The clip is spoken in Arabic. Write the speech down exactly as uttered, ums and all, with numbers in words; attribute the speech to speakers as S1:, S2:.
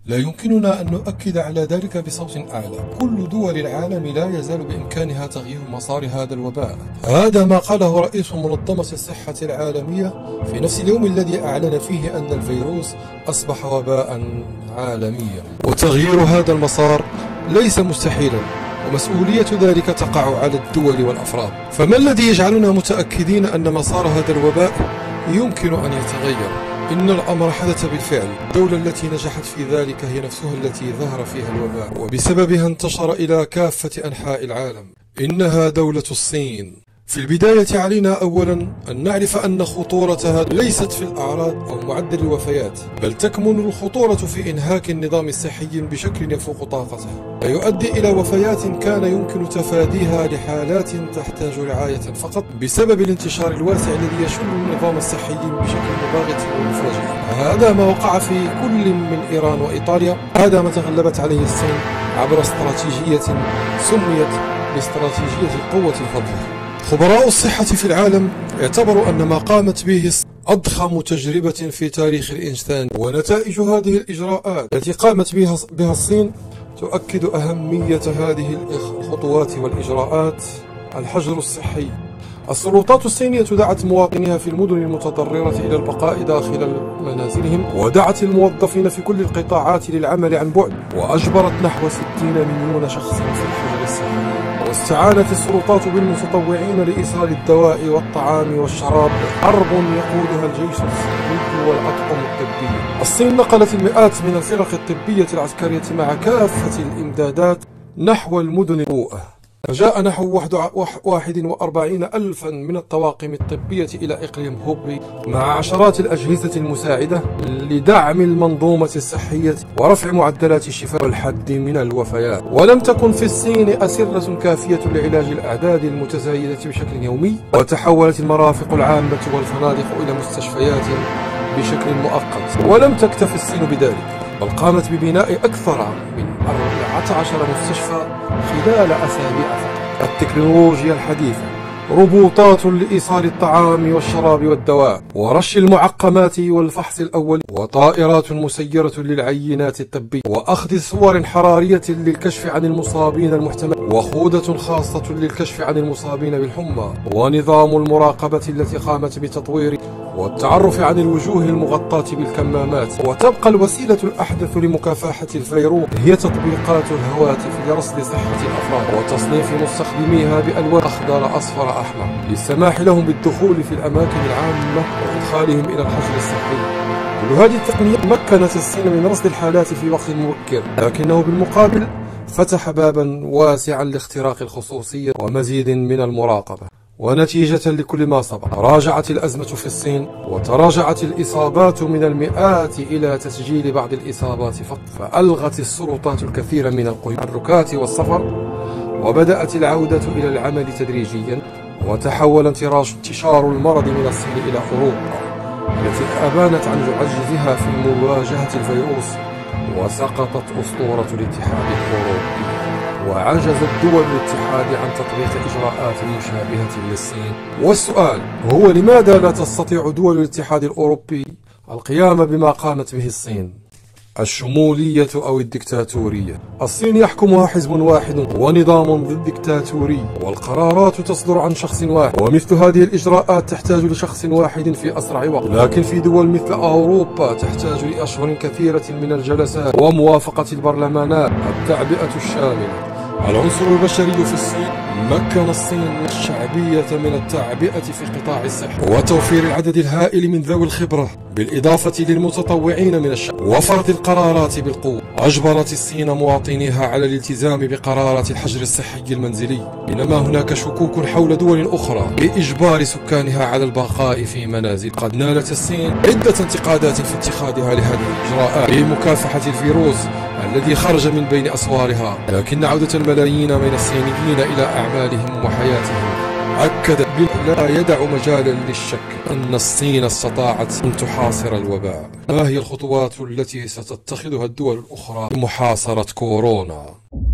S1: لا يمكننا أن نؤكد على ذلك بصوت أعلى. كل دول العالم لا يزال بإمكانها تغيير مسار هذا الوباء. هذا ما قاله رئيس منظمة الصحة العالمية في نفس اليوم الذي أعلن فيه أن الفيروس أصبح وباء عالميا. وتغيير هذا المسار ليس مستحيلا، ومسؤولية ذلك تقع على الدول والأفراد. فما الذي يجعلنا متأكدين أن مسار هذا الوباء يمكن أن يتغير؟ إن الأمر حدث بالفعل. الدولة التي نجحت في ذلك هي نفسها التي ظهر فيها الوباء، وبسببها انتشر إلى كافة أنحاء العالم. إنها دولة الصين. في البداية علينا أولا أن نعرف أن خطورتها ليست في الأعراض أو معدل الوفيات، بل تكمن الخطورة في إنهاك النظام الصحي بشكل يفوق طاقته، ويؤدي إلى وفيات كان يمكن تفاديها لحالات تحتاج رعاية فقط بسبب الانتشار الواسع الذي يشل النظام الصحي بشكل مباغت ومفاجئ. هذا ما وقع في كل من إيران وإيطاليا. هذا ما تغلبت عليه الصين عبر استراتيجية سميت باستراتيجية القوة الفضلة. خبراء الصحة في العالم اعتبروا أن ما قامت به أضخم تجربة في تاريخ الإنسان، ونتائج هذه الإجراءات التي قامت بها بها الصين تؤكد أهمية هذه الخطوات والإجراءات. الحجر الصحي. السلطات الصينية دعت مواطنيها في المدن المتضررة إلى البقاء داخل منازلهم، ودعت الموظفين في كل القطاعات للعمل عن بعد، وأجبرت نحو ستين مليون شخص في الحجر الصحي. واستعانت السلطات بالمتطوعين لإيصال الدواء والطعام والشراب. حرب يقودها الجيش الصيني والأطقم الطبية. الصين نقلت المئات من الفرق الطبية العسكرية مع كافة الإمدادات نحو المدن الأوئة. فجاء نحو واحد وأربعين ألفا من الطواقم الطبية إلى إقليم هوبي مع عشرات الأجهزة المساعدة لدعم المنظومة الصحية ورفع معدلات الشفاء والحد من الوفيات. ولم تكن في الصين أسرة كافية لعلاج الأعداد المتزايدة بشكل يومي، وتحولت المرافق العامة والفنادق إلى مستشفيات بشكل مؤقت. ولم تكتف الصين بذلك، بل قامت ببناء أكثر من أربعة عشر مستشفى خلال أسابيع فقط. التكنولوجيا الحديثة. روبوتات لإيصال الطعام والشراب والدواء ورش المعقمات والفحص الأول، وطائرات مسيرة للعينات الطبية، وأخذ صور حرارية للكشف عن المصابين المحتمل، وخوذة خاصة للكشف عن المصابين بالحمى، ونظام المراقبة التي قامت بتطوير والتعرف عن الوجوه المغطاة بالكمامات. وتبقى الوسيلة الأحدث لمكافحة الفيروس هي تطبيقات الهواتف لرصد صحة الأفراد وتصنيف مستخدميها بألوان أخضر أصفر أحمر للسماح لهم بالدخول في الأماكن العامة وإدخالهم إلى الحجر الصحي. كل هذه التقنيات مكنت الصين من رصد الحالات في وقت مبكر، لكنه بالمقابل فتح بابا واسعا لاختراق الخصوصية ومزيد من المراقبة. ونتيجة لكل ما سبق، تراجعت الأزمة في الصين، وتراجعت الإصابات من المئات إلى تسجيل بعض الإصابات فقط. فألغت السلطات الكثير من التحركات والسفر، وبدأت العودة إلى العمل تدريجيا. وتحول انتشار المرض من الصين إلى أوروبا التي أبانت عن عجزها في مواجهة الفيروس، وسقطت أسطورة الاتحاد الأوروبي، وعجزت دول الاتحاد عن تطبيق إجراءات مشابهة للصين. والسؤال هو لماذا لا تستطيع دول الاتحاد الأوروبي القيام بما قامت به الصين؟ الشمولية أو الدكتاتورية. الصين يحكمها حزب واحد ونظام دكتاتوري، والقرارات تصدر عن شخص واحد، ومثل هذه الإجراءات تحتاج لشخص واحد في أسرع وقت. لكن في دول مثل أوروبا تحتاج لأشهر كثيرة من الجلسات وموافقة البرلمانات. التعبئة الشاملة. العنصر البشري في الصين مكن الصين الشعبية من التعبئة في قطاع الصحة وتوفير العدد الهائل من ذوي الخبرة، بالإضافة للمتطوعين من الشعب وفرض القرارات بالقوة. أجبرت الصين مواطنيها على الالتزام بقرارات الحجر الصحي المنزلي، بينما هناك شكوك حول دول أخرى بإجبار سكانها على البقاء في منازل. قد نالت الصين عدة انتقادات في اتخاذها لهذه الإجراءات لمكافحة الفيروس الذي خرج من بين أسوارها، لكن عودة الملايين من الصينيين إلى أعمالهم وحياتهم أكد لا يدع مجالا للشك أن الصين استطاعت أن تحاصر الوباء. ما هي الخطوات التي ستتخذها الدول الأخرى لمحاصرة كورونا؟